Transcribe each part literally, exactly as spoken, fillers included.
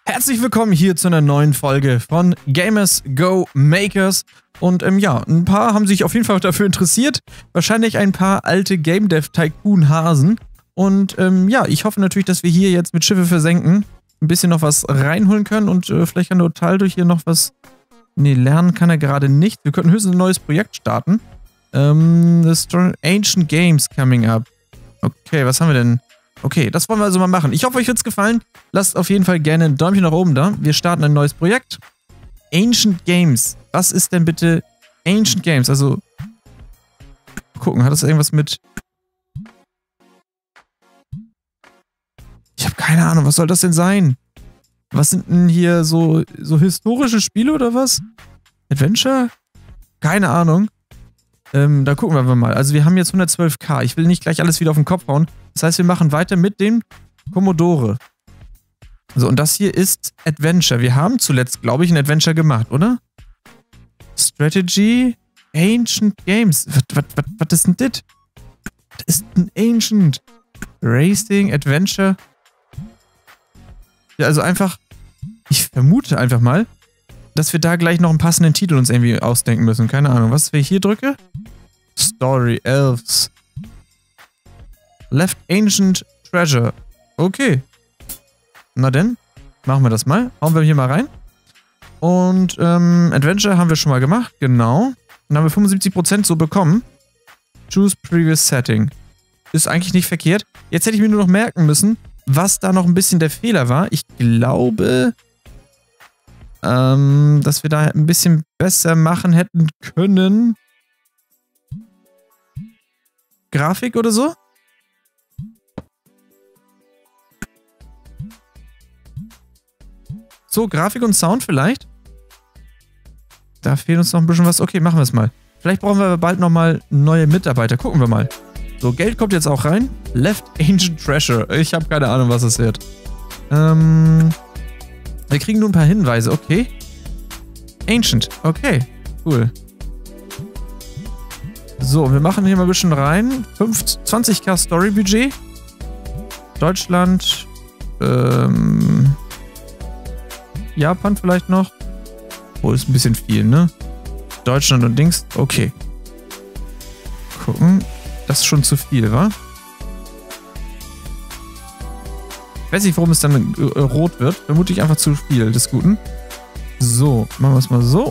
Herzlich willkommen hier zu einer neuen Folge von Gamers Go Makers. Und ähm, ja, ein paar haben sich auf jeden Fall dafür interessiert. Wahrscheinlich ein paar alte Game Dev Tycoon Hasen. Und ähm, ja, ich hoffe natürlich, dass wir hier jetzt mit Schiffe versenken ein bisschen noch was reinholen können. Und äh, vielleicht kann der Total durch hier noch was... Nee, lernen kann er gerade nicht. Wir könnten höchstens ein neues Projekt starten. Ähm, das Ancient Games coming up. Okay, was haben wir denn? Okay, das wollen wir also mal machen. Ich hoffe, euch wird es gefallen. Lasst auf jeden Fall gerne ein Däumchen nach oben da. Wir starten ein neues Projekt. Ancient Games. Was ist denn bitte Ancient Games? Also, gucken, hat das irgendwas mit... Ich habe keine Ahnung, was soll das denn sein? Was sind denn hier so, so historische Spiele oder was? Adventure? Keine Ahnung. Ähm, da gucken wir mal. Also wir haben jetzt hundertzwölf K. Ich will nicht gleich alles wieder auf den Kopf hauen. Das heißt, wir machen weiter mit dem Commodore. So, und das hier ist Adventure. Wir haben zuletzt, glaube ich, ein Adventure gemacht, oder? Strategy, Ancient Games. Was, was, was, was ist denn das? Das ist ein Ancient Racing, Adventure. Ja, also einfach, ich vermute einfach mal, dass wir da gleich noch einen passenden Titel uns irgendwie ausdenken müssen. Keine Ahnung, was ich hier drücke? Story, Elves. Left Ancient Treasure. Okay. Na denn, machen wir das mal. Hauen wir hier mal rein. Und ähm, Adventure haben wir schon mal gemacht, genau. Dann haben wir fünfundsiebzig Prozent so bekommen. Choose Previous Setting. Ist eigentlich nicht verkehrt. Jetzt hätte ich mir nur noch merken müssen, was da noch ein bisschen der Fehler war. Ich glaube... Ähm, dass wir da ein bisschen besser machen hätten können. Grafik oder so? So, Grafik und Sound vielleicht? Da fehlt uns noch ein bisschen was. Okay, machen wir es mal. Vielleicht brauchen wir bald nochmal neue Mitarbeiter. Gucken wir mal. So, Geld kommt jetzt auch rein. Left Ancient Treasure. Ich habe keine Ahnung, was es wird. Ähm... Wir kriegen nur ein paar Hinweise, okay. Ancient, okay, cool. So, wir machen hier mal ein bisschen rein. zwanzig K Story-Budget. Deutschland. Ähm, Japan vielleicht noch. Oh, ist ein bisschen viel, ne? Deutschland und Dings, okay. Gucken. Das ist schon zu viel, wa? Ich weiß nicht, warum es dann äh, rot wird. Vermute ich einfach zu viel des Guten. So, machen wir es mal so.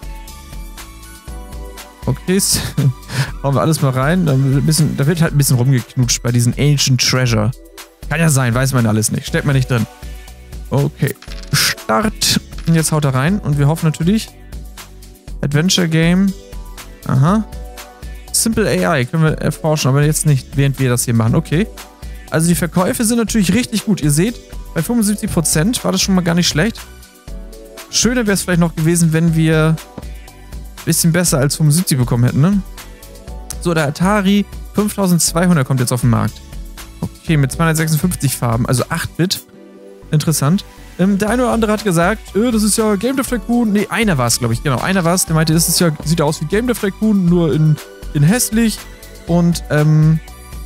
Okay, hauen wir alles mal rein. Da, ein bisschen, da wird halt ein bisschen rumgeknutscht bei diesen Ancient Treasure. Kann ja sein, weiß man alles nicht. Steckt man nicht drin. Okay, Start. Und jetzt haut er rein. Und wir hoffen natürlich, Adventure Game. Aha. Simple A I können wir erforschen, aber jetzt nicht, während wir das hier machen. Okay. Also die Verkäufe sind natürlich richtig gut. Ihr seht, bei fünfundsiebzig Prozent war das schon mal gar nicht schlecht. Schöner wäre es vielleicht noch gewesen, wenn wir ein bisschen besser als fünfundsiebzig bekommen hätten, ne? So, der Atari fünftausendzweihundert kommt jetzt auf den Markt. Okay, mit zweihundertsechsundfünfzig Farben, also acht Bit. Interessant. Ähm, der eine oder andere hat gesagt, äh, das ist ja Game Dev Tycoon. Ne, einer war es, glaube ich, genau. Einer war es, der meinte, das ist ja, sieht aus wie Game Dev Tycoon, nur in, in hässlich. Und, ähm...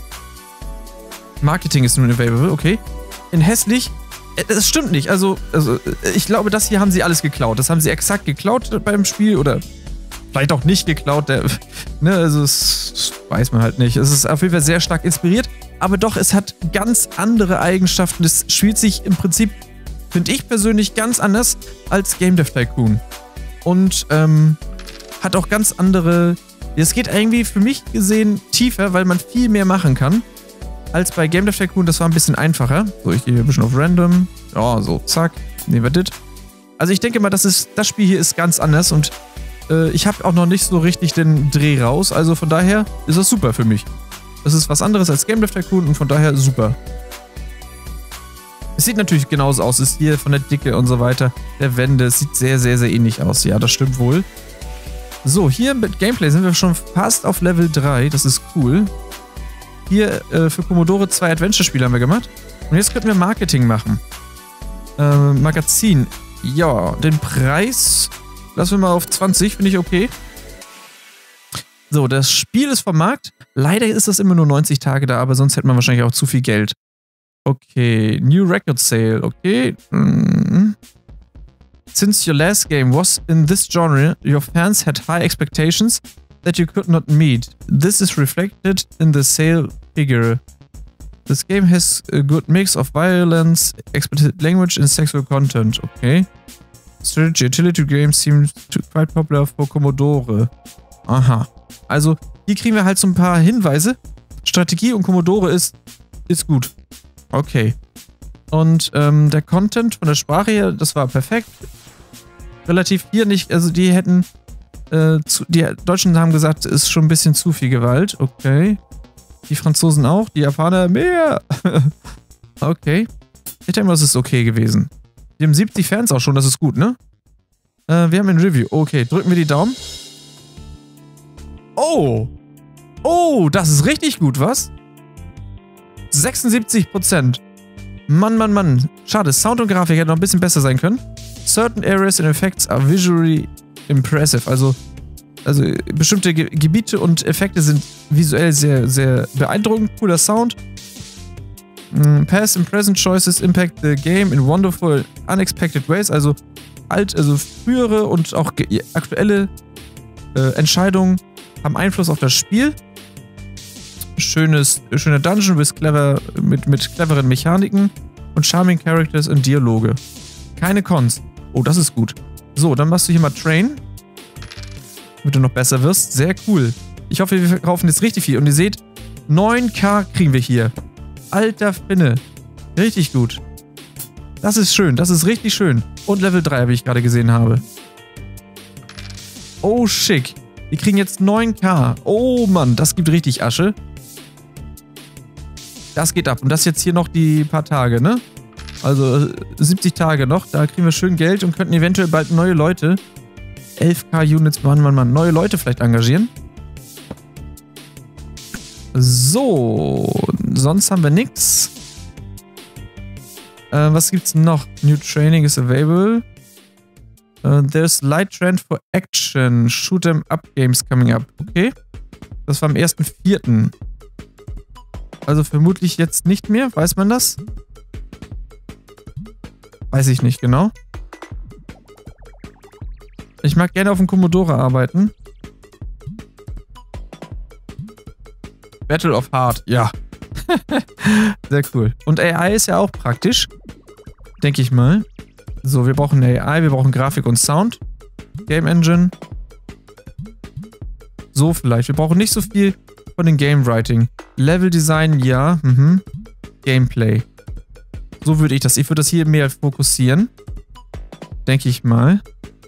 Marketing ist nun available, okay. In hässlich, das stimmt nicht. Also, also, ich glaube, das hier haben sie alles geklaut. Das haben sie exakt geklaut beim Spiel oder vielleicht auch nicht geklaut. Der, ne, also, das weiß man halt nicht. Es ist auf jeden Fall sehr stark inspiriert, aber doch, es hat ganz andere Eigenschaften. Es spielt sich im Prinzip, finde ich persönlich, ganz anders als Game Dev Tycoon. Und, ähm, hat auch ganz andere. Es geht irgendwie für mich gesehen tiefer, weil man viel mehr machen kann. Als bei Game Dev Tycoon, das war ein bisschen einfacher. So, ich gehe hier ein bisschen auf Random. Ja, so, zack. Nehmen wir das. Also ich denke mal, das, ist, das Spiel hier ist ganz anders und äh, ich habe auch noch nicht so richtig den Dreh raus. Also von daher ist das super für mich. Das ist was anderes als Game Dev Tycoon und von daher super. Es sieht natürlich genauso aus. Es ist hier von der Dicke und so weiter. Der Wände. Es sieht sehr, sehr, sehr ähnlich aus. Ja, das stimmt wohl. So, hier mit Gameplay sind wir schon fast auf Level drei. Das ist cool. Hier äh, für Commodore zwei Adventure-Spiele haben wir gemacht. Und jetzt könnten wir Marketing machen. Äh, Magazin. Ja, den Preis lassen wir mal auf zwanzig, finde ich okay. So, das Spiel ist vom Markt. Leider ist das immer nur neunzig Tage da, aber sonst hätte man wahrscheinlich auch zu viel Geld. Okay, New Record Sale, okay. Mm. Since your last game was in this genre, your fans had high expectations that you could not meet. This is reflected in the sale figure. This game has a good mix of violence, explicit language and sexual content. Okay. Strategy Utility Games seem quite popular for Commodore. Aha. Also, hier kriegen wir halt so ein paar Hinweise. Strategie und Commodore ist, ist gut. Okay. Und ähm, der Content von der Sprache her, das war perfekt. Relativ hier nicht, also die hätten, äh, zu, die Deutschen haben gesagt, es ist schon ein bisschen zu viel Gewalt. Okay. Die Franzosen auch, die Japaner mehr. Okay. Ich denke mal, das ist okay gewesen. Wir haben siebzig Fans auch schon, das ist gut, ne? Äh, wir haben ein Review. Okay, drücken wir die Daumen. Oh! Oh, das ist richtig gut, was? sechsundsiebzig Prozent. Mann, Mann, Mann. Schade, Sound und Grafik hätten noch ein bisschen besser sein können. Certain areas and effects are visually impressive. Also, also bestimmte Ge Gebiete und Effekte sind visuell sehr, sehr beeindruckend. Cooler Sound. Mm, past and present choices impact the game in wonderful, unexpected ways. Also alt, also frühere und auch aktuelle äh, Entscheidungen haben Einfluss auf das Spiel. Schönes, schöne Dungeon with clever, mit, mit cleveren Mechaniken und charming Characters und Dialoge. Keine Cons. Oh, das ist gut. So, dann machst du hier mal Train. Damit du noch besser wirst. Sehr cool. Ich hoffe, wir verkaufen jetzt richtig viel. Und ihr seht, neun K kriegen wir hier. Alter Finne. Richtig gut. Das ist schön. Das ist richtig schön. Und Level drei, wie ich gerade gesehen habe. Oh, schick. Wir kriegen jetzt neun K. Oh, Mann. Das gibt richtig Asche. Das geht ab. Und das jetzt hier noch die paar Tage, ne? Also siebzig Tage noch. Da kriegen wir schön Geld und könnten eventuell bald neue Leute, elf K Units, Mann, Mann, Mann, neue Leute vielleicht engagieren. So, sonst haben wir nichts. Äh, was gibt's noch? New Training is available. Uh, there's light trend for action. Shoot 'em up games coming up. Okay. Das war am ersten vierten Also vermutlich jetzt nicht mehr. Weiß man das? Weiß ich nicht genau. Ich mag gerne auf dem Commodore arbeiten. Battle of Heart, ja. Sehr cool. Und A I ist ja auch praktisch. Denke ich mal. So, wir brauchen A I, wir brauchen Grafik und Sound. Game Engine. So vielleicht. Wir brauchen nicht so viel von den Game Writing. Level Design, ja. Mhm. Gameplay. So würde ich das. Ich würde das hier mehr fokussieren. Denke ich mal.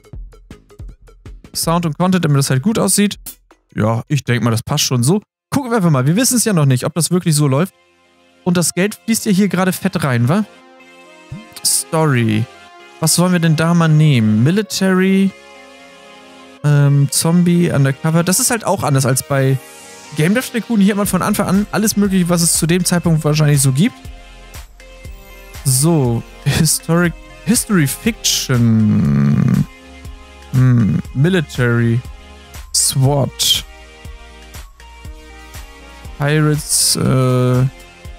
Sound und Content, damit das halt gut aussieht. Ja, ich denke mal, das passt schon so. Gucken wir einfach mal. Wir wissen es ja noch nicht, ob das wirklich so läuft. Und das Geld fließt ja hier gerade fett rein, wa? Story. Was wollen wir denn da mal nehmen? Military, ähm, Zombie, Undercover. Das ist halt auch anders als bei Game Dev Tycoon. Hier hat man von Anfang an alles mögliche, was es zu dem Zeitpunkt wahrscheinlich so gibt. So, Historic, History Fiction, hm, Military, SWAT, Pirates, äh, nehmen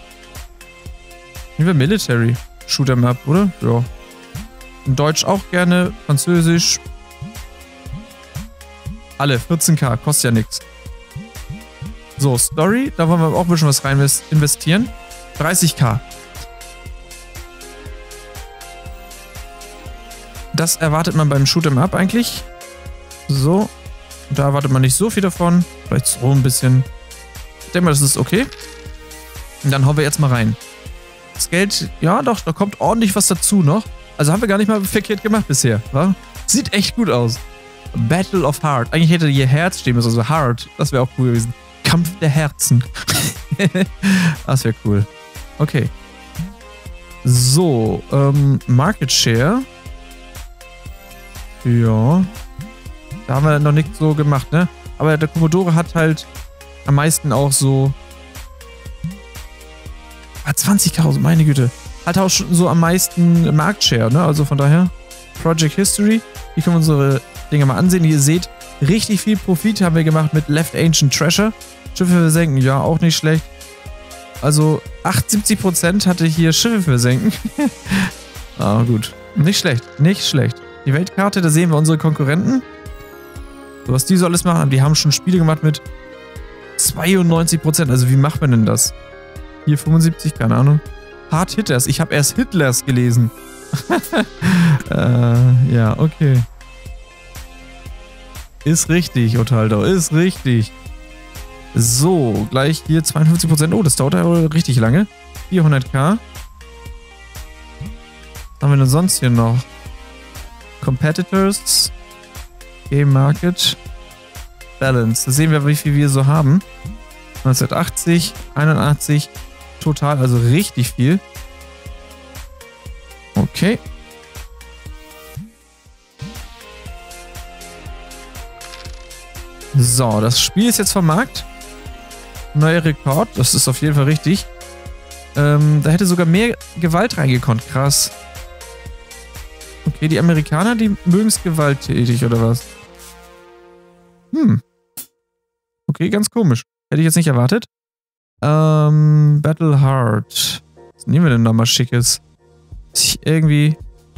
wir Military, Shoot 'em up, oder? Ja. In Deutsch auch gerne, Französisch. Alle, vierzehn K, kostet ja nichts. So, Story, da wollen wir auch ein bisschen was rein investieren. dreißig K. Das erwartet man beim Shoot 'em up eigentlich. So. Da erwartet man nicht so viel davon. Vielleicht so ein bisschen. Ich denke mal, das ist okay. Und dann hauen wir jetzt mal rein. Das Geld, ja doch, da kommt ordentlich was dazu noch. Also haben wir gar nicht mal verkehrt gemacht bisher, wa? Sieht echt gut aus. Battle of Heart. Eigentlich hätte hier Herz stehen müssen, also Heart. Das wäre auch cool gewesen. Kampf der Herzen. Das wäre cool. Okay. So, ähm, Market Share. Ja. Da haben wir noch nicht so gemacht, ne? Aber der Commodore hat halt am meisten auch so... Ah, zwanzigtausend, meine Güte. Hat auch schon so am meisten Marktshare, ne? Also von daher, Project History. Hier können wir unsere Dinge mal ansehen. Ihr seht, richtig viel Profit haben wir gemacht mit Left Ancient Treasure. Schiffe versenken, ja, auch nicht schlecht. Also achtundsiebzig Prozent hatte hier Schiffe versenken. Ah, gut. Nicht schlecht, nicht schlecht. Die Weltkarte, da sehen wir unsere Konkurrenten. So, was die so alles machen, die haben schon Spiele gemacht mit zweiundneunzig Prozent. Also wie macht man denn das? Hier fünfundsiebzig, keine Ahnung. Hard Hitters, ich habe erst Hitlers gelesen. äh, ja, okay. Ist richtig, Otaldau, ist richtig. So, gleich hier zweiundfünfzig Prozent. Oh, das dauert ja richtig lange. vierhunderttausend. Was haben wir denn sonst hier noch? Competitors. Game Market. Balance. Da sehen wir, wie viel wir so haben. neunzehnhundertachtzig, einundachtzig. Total, also richtig viel. Okay. So, das Spiel ist jetzt vom Markt. Neuer Rekord, das ist auf jeden Fall richtig. Ähm, da hätte sogar mehr Gewalt reingekonnt. Krass. Okay, die Amerikaner, die mögen es gewalttätig, oder was? Hm. Okay, ganz komisch. Hätte ich jetzt nicht erwartet. Ähm, Battle Hard. Was nehmen wir denn da mal Schickes? Ich irgendwie...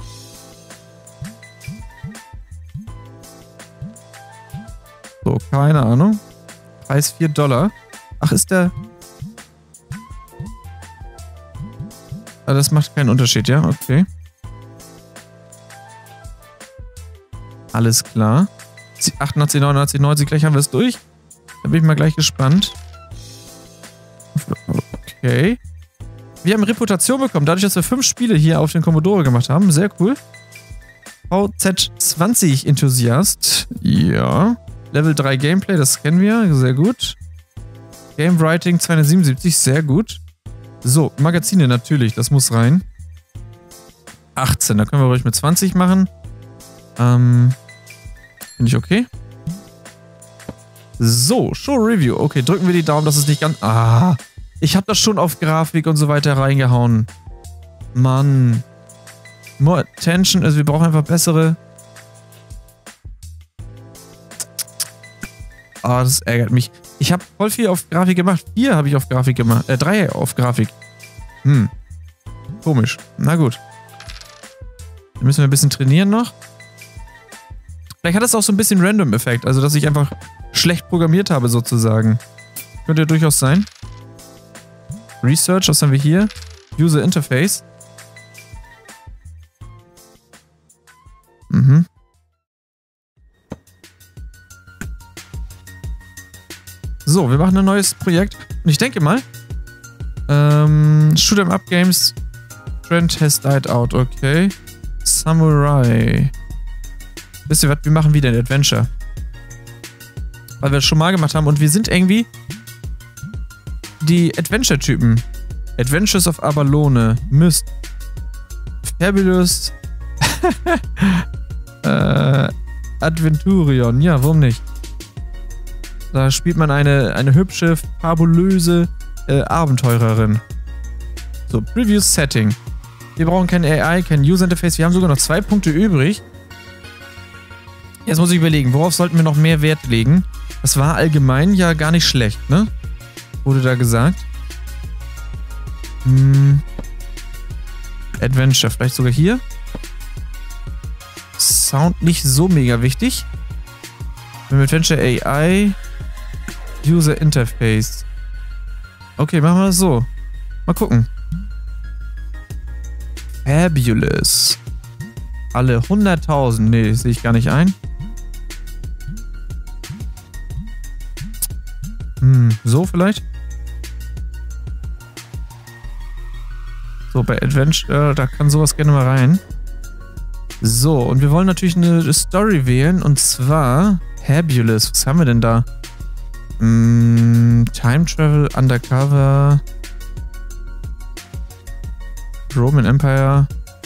So, keine Ahnung. Preis vier Dollar. Ach, ist der... Ah, das macht keinen Unterschied, ja? Okay. Alles klar. achtundachtzig, neunundachtzig, neunzig, gleich haben wir es durch. Da bin ich mal gleich gespannt. Okay. Wir haben Reputation bekommen, dadurch, dass wir fünf Spiele hier auf den Commodore gemacht haben. Sehr cool. V Z zwanzig Enthusiast. Ja. Level drei Gameplay, das kennen wir. Sehr gut. Game Writing zweihundertsiebenundsiebzig, sehr gut. So, Magazine natürlich, das muss rein. achtzehn, da können wir ruhig mit zwanzig machen. Ähm, finde ich okay. So, Show Review. Okay, drücken wir die Daumen, dass es nicht ganz... Ah, ich habe das schon auf Grafik und so weiter reingehauen. Mann. More Attention, also wir brauchen einfach bessere... Ah, das ärgert mich. Ich habe voll viel auf Grafik gemacht. Vier habe ich auf Grafik gemacht. Äh, drei auf Grafik. Hm. Komisch. Na gut. Dann müssen wir ein bisschen trainieren noch. Vielleicht hat das auch so ein bisschen Random-Effekt. Also, dass ich einfach schlecht programmiert habe, sozusagen. Könnte durchaus sein. Research, was haben wir hier? User Interface. Mhm. So, wir machen ein neues Projekt. Und ich denke mal, ähm, Shoot'em Up Games Trend has died out, okay. Samurai. Wisst ihr was, wir machen wieder ein Adventure. Weil wir es schon mal gemacht haben und wir sind irgendwie die Adventure-Typen. Adventures of Abalone, Myst, Fabulous, äh, Adventurion, ja, warum nicht? Da spielt man eine, eine hübsche, fabulöse äh, Abenteurerin. So, Previous Setting. Wir brauchen kein A I, kein User Interface. Wir haben sogar noch zwei Punkte übrig. Jetzt muss ich überlegen, worauf sollten wir noch mehr Wert legen? Das war allgemein ja gar nicht schlecht, ne? Wurde da gesagt. Hm. Adventure, vielleicht sogar hier. Sound nicht so mega wichtig. Mit Adventure A I... User Interface. Okay, machen wir das so. Mal gucken. Fabulous. Alle hunderttausend. Nee, das sehe ich gar nicht ein. Hm, so vielleicht? So, bei Adventure, da kann sowas gerne mal rein. So, und wir wollen natürlich eine Story wählen. Und zwar Fabulous. Was haben wir denn da? Mm, Time Travel, Undercover, Roman Empire,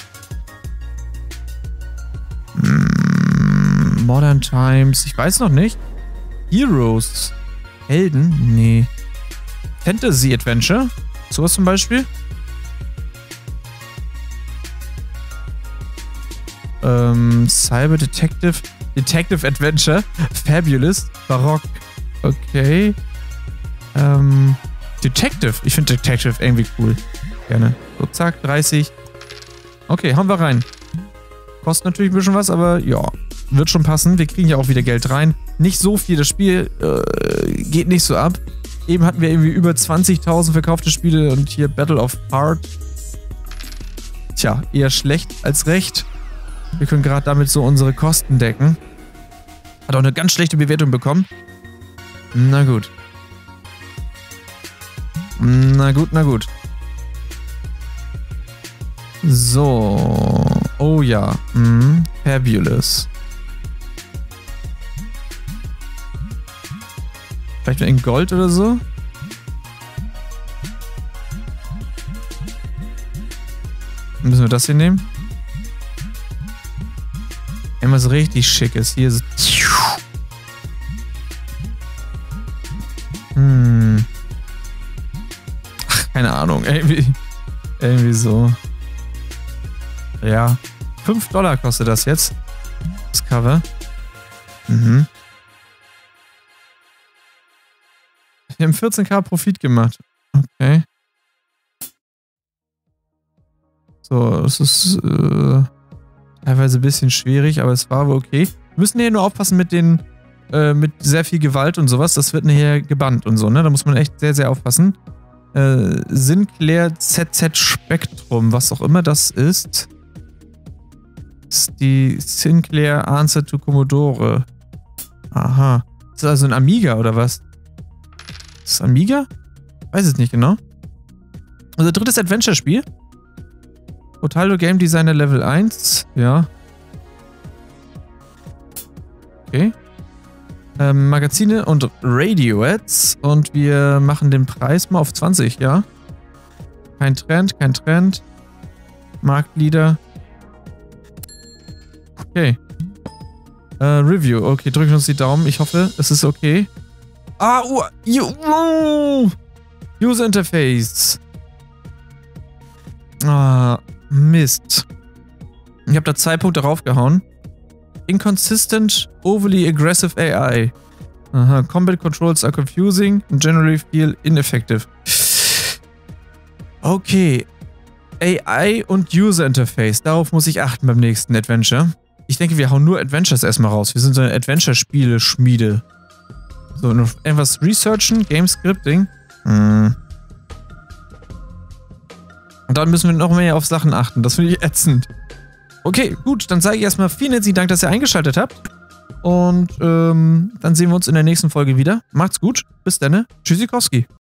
mm, Modern Times, ich weiß noch nicht. Heroes, Helden, nee. Fantasy Adventure, sowas zum Beispiel. Ähm, Cyber Detective, Detective Adventure, Fabulous, Barock. Okay. Ähm, Detective. Ich finde Detective irgendwie cool. Gerne. So, zack, dreißig. Okay, hauen wir rein. Kostet natürlich ein bisschen was, aber ja, wird schon passen. Wir kriegen ja auch wieder Geld rein. Nicht so viel, das Spiel äh, geht nicht so ab. Eben hatten wir irgendwie über zwanzigtausend verkaufte Spiele und hier Battle of Heart. Tja, eher schlecht als recht. Wir können gerade damit so unsere Kosten decken. Hat auch eine ganz schlechte Bewertung bekommen. Na gut. Na gut, na gut. So. Oh ja. Mhm. Fabulous. Vielleicht in Gold oder so? Müssen wir das hier nehmen? Irgendwas richtig Schickes. Hier ist... Hm. Ach, keine Ahnung. Irgendwie, irgendwie so. Ja. fünf Dollar kostet das jetzt. Das Cover. Mhm. Wir haben vierzehn K Profit gemacht. Okay. So, es ist äh, teilweise ein bisschen schwierig, aber es war aber okay. Wir müssen hier nur aufpassen mit den, äh, mit sehr viel Gewalt und sowas. Das wird nachher gebannt und so, ne? Da muss man echt sehr, sehr aufpassen. Äh, Sinclair Z Z Spectrum, was auch immer das ist. Das ist die Sinclair Answer to Commodore. Aha. Das ist also ein Amiga oder was? Ist das Amiga? Weiß es nicht genau. Also drittes Adventure-Spiel. Total Game Designer Level eins. Ja. Okay. Ähm, Magazine und Radio-Ads. Und wir machen den Preis mal auf zwanzig, ja. Kein Trend, kein Trend. Marktleader. Okay. Äh, Review. Okay, drücken uns die Daumen. Ich hoffe, es ist okay. Ah, uh, uh, User Interface. Ah, Mist. Ich habe da zwei Punkte raufgehauen. Inconsistent, overly aggressive A I. Aha, Combat Controls are confusing and generally feel ineffective. Okay. A I und User Interface. Darauf muss ich achten beim nächsten Adventure. Ich denke, wir hauen nur Adventures erstmal raus. Wir sind so eine Adventure-Spiele-Schmiede. So, noch etwas researchen, Game Scripting. Hm. Und dann müssen wir noch mehr auf Sachen achten. Das finde ich ätzend. Okay, gut, dann sage ich erstmal vielen herzlichen Dank, dass ihr eingeschaltet habt. Und ähm, dann sehen wir uns in der nächsten Folge wieder. Macht's gut, bis dann. Tschüssikowski.